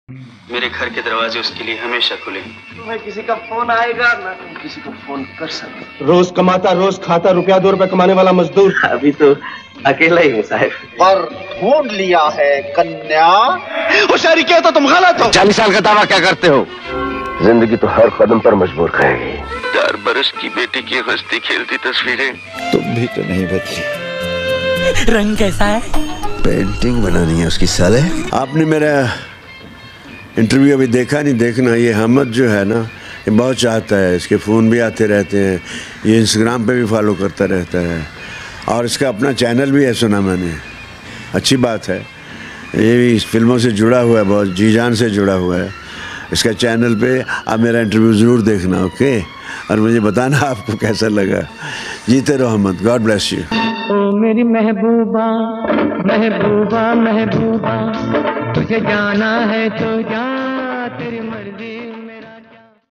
मेरे घर के दरवाजे उसके लिए हमेशा खुले। तुम्हें किसी का फोन आएगा ना, तुम किसी को फोन कर सकते। रोज कमाता रोज खाता रुपया 2 रुपए कमाने वाला मजदूर। अभी तो अकेला ही हूँ साहब। पर ढूंढ लिया है कन्या। होशियारी किया तो तुम गलत हो। 40 साल का दावा क्या करते हो? जिंदगी तो हर कदम पर मजबूर करेगी। 4 बरस की बेटी की हंसती खेलती तस्वीरें। तुम भी तो नहीं बदली। रंग कैसा है? पेंटिंग बनानी है उसकी साले। आपने मेरा इंटरव्यू अभी देखा नहीं? देखना। ये हमद जो है ना, ये बहुत चाहता है, इसके फ़ोन भी आते रहते हैं, ये इंस्टाग्राम पे भी फॉलो करता रहता है और इसका अपना चैनल भी है, सुना मैंने। अच्छी बात है, ये भी इस फिल्मों से जुड़ा हुआ है, बहुत जी जान से जुड़ा हुआ है। इसका चैनल पे आप मेरा इंटरव्यू ज़रूर देखना, ओके? और मुझे बताना आपको कैसा लगा। जीते रहो हमद। God bless you. ओ मेरी महबूबा महबूबा महबूबा, तुझे जाना है तो जा, तेरी मर्जी।